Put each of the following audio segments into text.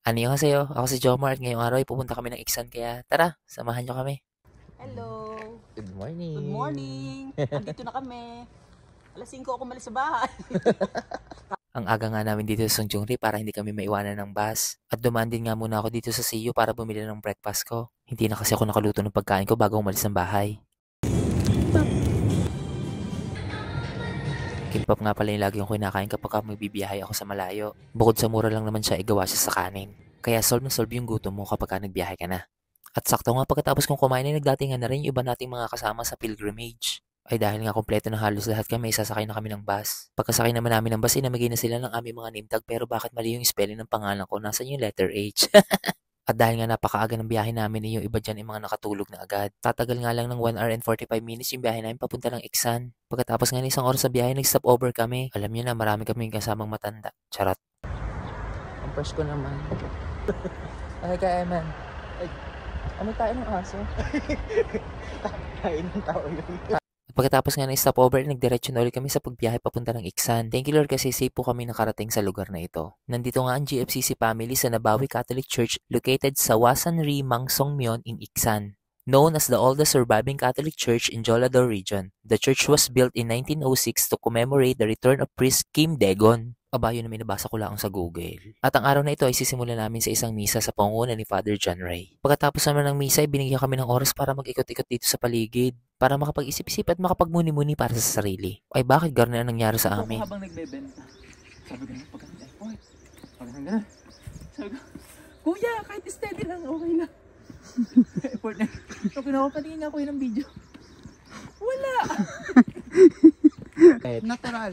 Annyeonghaseyo, ako si Jomar at ngayong araw ay pupunta kami ng Iksan kaya tara, samahan nyo kami. Hello! Good morning! Good morning! Andito na kami. Alas 5 ako malis sa bahay. Ang aga nga namin dito sa Sungjungri para hindi kami maiwanan ng bus. At dumaan din nga muna ako dito sa CU para bumili ng breakfast ko. Hindi na kasi ako nakaluto ng pagkain ko bago umalis ng bahay. Kimbap nga pala yung lagi kong kinakain kapag magbibiyahe ako sa malayo. Bukod sa mura lang naman siya, igawa siya sa kanin. Kaya solve na solve yung gutom mo kapag nagbiyahe ka na. At sakto nga pagkatapos kong kumain ay nagdatingan na rin yung iba nating mga kasama sa pilgrimage. Ay dahil nga kompleto na halos lahat kami, sasakay na kami ng bus. Pagkasakay naman namin ng bus, inamigay na sila ng aming mga name tag pero bakit mali yung spelling ng pangalan ko? Nasaan yung letter H? At dahil nga napakaaga ng biyahe namin, yung iba dyan ay mga nakatulog na agad. Tatagal nga lang ng 1 hour and 45 minutes yung biyahe namin papunta ng Iksan. Pagkatapos nga ng isang oras sa biyahe, nag-stop over kami. Alam niyo na, marami kaming kasamang matanda. Charot. Ang fresh ko naman. Ay ka, Eman. Ay, amoy tayo ng aso. Kain ng tao yun. Pagkatapos nga ng stopover, nagdiretso na ulit kami sa pagbiyahe papunta ng Iksan. Thank you Lord kasi safe po kami nakarating sa lugar na ito. Nandito nga ang GFCC family sa Nabawi Catholic Church located sa Wasanri, Mangsongmyeon in Iksan. Known as the oldest surviving Catholic church in Jeollado region, the church was built in 1906 to commemorate the return of priest Kim Dae-gon. Aba, yun na may nabasa ko lang sa Google. At ang araw na ito ay sisimulan namin sa isang misa sa pangunguna ni Father John Ray. Pagkatapos naman ng misa ay binigyan kami ng oras para mag-ikot-ikot dito sa paligid. Para makapag-isip-isip at makapagmuni-muni para sa sarili. Ay bakit gano'n ang nangyari sa amin? Habang nagbebenta, sabi ko na pagkakita, oy, pagkakita na. Sabi ko, kuya, kahit steady lang, okay lang. Effort na. So, pinakapatingin ako yun ng video. Wala! Natural.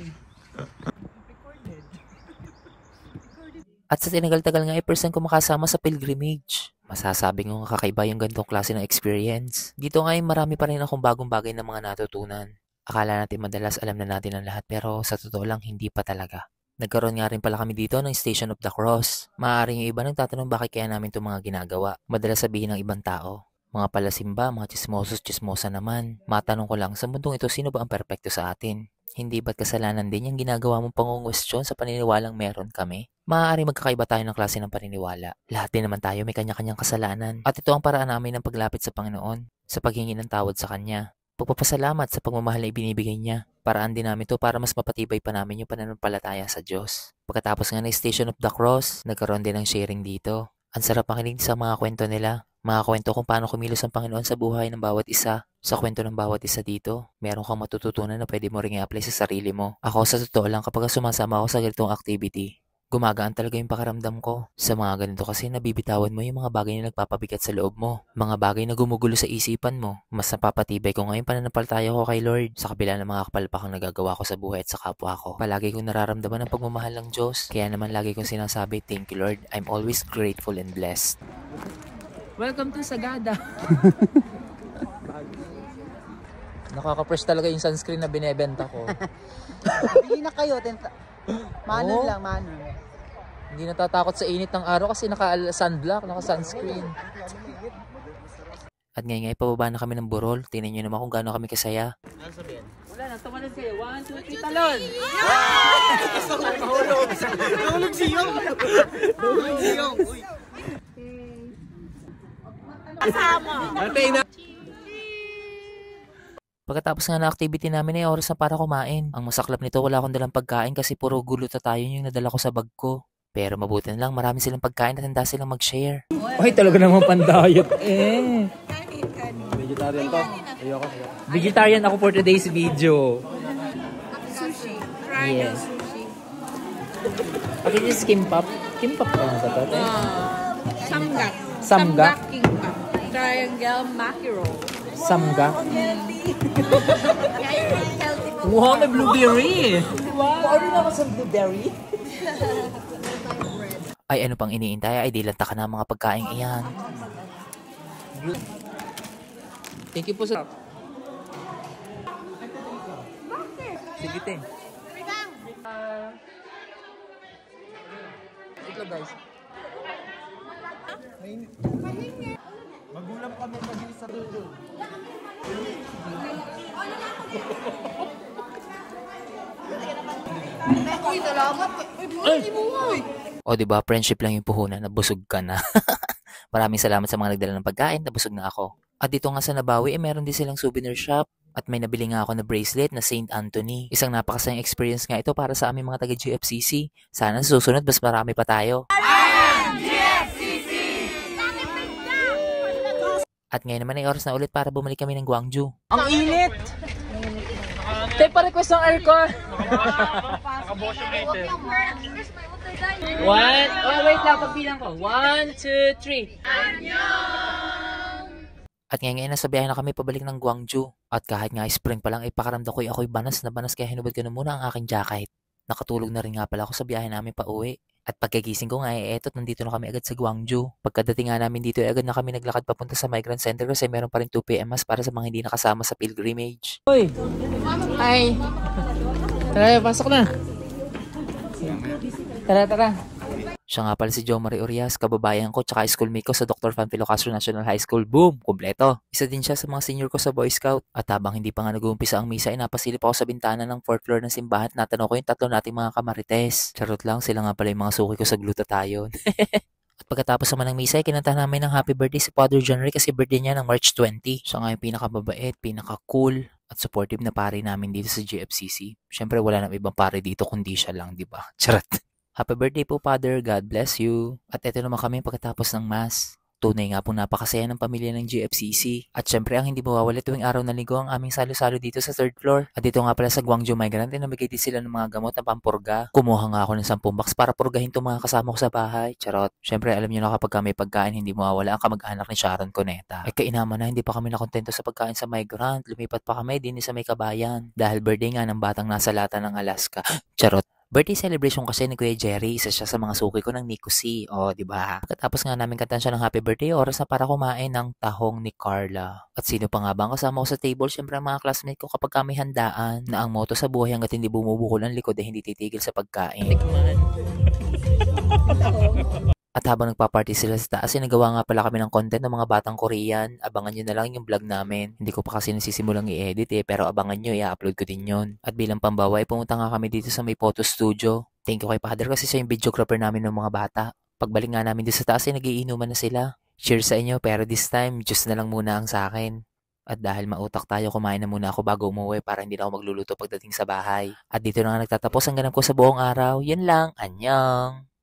At sa tinagal-tagal nga ay person ko makasama sa pilgrimage. Masasabi ko nga kakaiba yung ganitong klase ng experience. Dito nga ay marami pa rin akong bagong bagay na mga natutunan. Akala natin madalas alam na natin ang lahat pero sa totoo lang hindi pa talaga. Nagkaroon nga rin pala kami dito ng Station of the Cross. Maaaring yung iba nagtatanong bakit kaya namin itong mga ginagawa. Madalas sabihin ng ibang tao. Mga palasimba, mga chismosa naman. Matanong ko lang, sa mundong ito sino ba ang perpekto sa atin? Hindi ba't kasalanan din yung ginagawa mong pangungwestiyon sa paniniwalang meron kami? Maaari magkakaiba tayo ng klase ng paniniwala. Lahat din naman tayo may kanya-kanyang kasalanan. At ito ang paraan namin ng paglapit sa Panginoon, sa paghingi ng tawad sa Kanya. Pagpapasalamat sa pagmamahal na ibinibigay niya. Paraan din namin to para mas mapatibay pa namin yung pananampalataya sa Diyos. Pagkatapos nga ng Station of the Cross, nagkaroon din ng sharing dito. Ang sarap makinig sa mga kwento nila. Mga kwento kung paano kumilos ang Panginoon sa buhay ng bawat isa. Sa kwento ng bawat isa dito, meron kang matututunan na pwede mo ring i-apply sa sarili mo. Ako sa totoo lang kapag sumasama ako sa ganitong activity, gumagaan talaga yung pakiramdam ko. Sa mga ganito kasi nabibitawan mo yung mga bagay na nagpapabigat sa loob mo. Mga bagay na gumugulo sa isipan mo. Mas napapatibay ko ngayon pananampalataya ko kay Lord. Sa kabila ng mga kapalpakang nagagawa ko sa buhay at sa kapwa ko. Palagi kong nararamdaman ang pagmamahal ng Diyos. Kaya naman lagi kong sinasabi, thank you Lord. I'm always grateful and blessed. Welcome to Sagada. Nakaka-fresh talaga yung sunscreen na binebenta ko. Bili na kayo. Manon lang, manon. Hindi natatakot sa init ng araw kasi naka-sunblock, naka-sunscreen. At ngayon nga, pababa na kami ng Burol. Tingnan nyo naman kung gaano kami kasaya. Wala na, tumalan kayo. 1, 2, 3, talon! Nahulog si Yong! Nahulog si Yong! Kasama! Pagkatapos nga na activity namin ay oras na para kumain. Ang masaklap nito, wala akong dalang pagkain kasi puro guluta tayo yung nadala ko sa bag ko. Pero mabuti na lang, marami silang pagkain at handa silang mag-share. Ay, talaga naman pandayot eh. Vegetarian to? Ayoko. Vegetarian ako for today's video. Sushi. Fried Yes. sushi. What is this kimbap? Kimbap pa lang sa to? Samgak. Samgak? Kimbap. Triangle mackerel. Samgak? Healthy po. Wow, may blueberry! Wow! Ano naman sa blueberry? Ay, ano pang iniintay? Ay, dilanta ka na mga pagkain iyan. Thank you po sa... Sige, te. Ito, guys. Magulang kami kasi sa dulo. Uy, salamat. Uy, buhay mo. O 'di ba, friendship lang yung puhunan, nabusog ka na. Maraming salamat sa mga nagdala ng pagkain, nabusog na ako. At dito nga sa Nabawi, meron din silang souvenir shop. At may nabili nga ako na bracelet na Saint Anthony. Isang napakasayang experience nga ito para sa aming mga taga-GFCC. Sana sa susunod, mas marami pa tayo. At ngayon naman ay oras na ulit para bumalik kami ng Gwangju. Ang init! Tayo pa request ng aircon! Wait lang, pagbilang ko. 1, 2, 3. At ngayon nasa biyahe na kami pabalik ng Gwangju. At kahit nga spring pa lang ay pakaramdam ko ako'y banas na banas kaya hinubad ko na muna ang aking jacket. Nakatulog na rin nga pala ako sa biyahe namin pa uwi. At pagkagising ko nga eto nandito na kami agad sa Gwangju. Pagkadating nga namin dito agad na kami naglakad papunta sa Migrant Center kasi meron pa rin 2 PM mas para sa mga hindi nakasama sa pilgrimage. Hoy! Hi! Tara, pasok na! Tara. Siya nga pala si Jo Marie Urias, kababayan ko tsaka schoolmate ko sa Dr. Panfilo Castro National High School. Boom! Kumpleto! Isa din siya sa mga senior ko sa Boy Scout. At habang hindi pa nga nag-uumpisa ang misa ay napasilip ako sa bintana ng 4th floor ng simbahan at natanong ko yung tatlo nating mga kamarites. Charot lang, sila nga pala yung mga suki ko sa glutathione. At pagkatapos naman ng misa ay kinantahan namin ng happy birthday si Father John Ray kasi birthday niya ng March 20. Siya nga yung pinakamabait, pinaka-cool at supportive na pare namin dito sa GFCC. Syempre wala nang ibang pare dito kundi siya lang, di ba? Charot. Happy birthday po, Father. God bless you. At eto naman kami pagkatapos ng Mass. Tunay nga po napakasaya ng pamilya ng GFCC. At syempre ang hindi mawawala tuwing araw na linggo ang aming salo-salo dito sa 3rd floor. At dito nga pala sa Gwangju Migrant ay namigay din sila ng mga gamot na pampurga. Kumuha nga ako ng 10 box para purgahin itong mga kasama ko sa bahay. Charot. Syempre alam niyo na kapag may pagkain hindi mawawala ang kamag-anak ni Sharon Cuneta. Ay kainaman na hindi pa kami nakontento sa pagkain sa Migrant. Lumipat pa kami din sa may Kabayan. Dahil birthday nga ng batang nasa lata ng Alaska. Charot. Birthday celebration kasi ni Kuya Jerry, isa siya sa mga suki ko ng Nico C. O, di ba? Pagkatapos nga namin kantan siya ng happy birthday, oras na para kumain ng tahong ni Carla. At sino pa nga ba ang kasama ko sa table? Siyempre ang mga classmate ko kapag kami handaan na ang motto sa buhay hanggat hindi bumubukol ang likod ay hindi titigil sa pagkain. At habang nagpa-party sila sa taas, nagawa nga pala kami ng content ng mga batang Korean. Abangan nyo na lang yung vlog namin. Hindi ko pa kasi nasisimulang i-edit pero abangan nyo, i-upload ko din yun. At bilang pambawa, pumunta nga kami dito sa may photo studio. Thank you kay Father kasi siya yung videographer namin ng mga bata. Pagbalik nga namin dito sa taas, nagiinuman na sila. Cheers sa inyo, pero this time, juice na lang muna ang sa akin. At dahil mautak tayo, kumain na muna ako bago umuwi para hindi na ako magluluto pagdating sa bahay. At dito na nga nagtatapos ang ganap ko sa buong araw. Yan lang, anyang!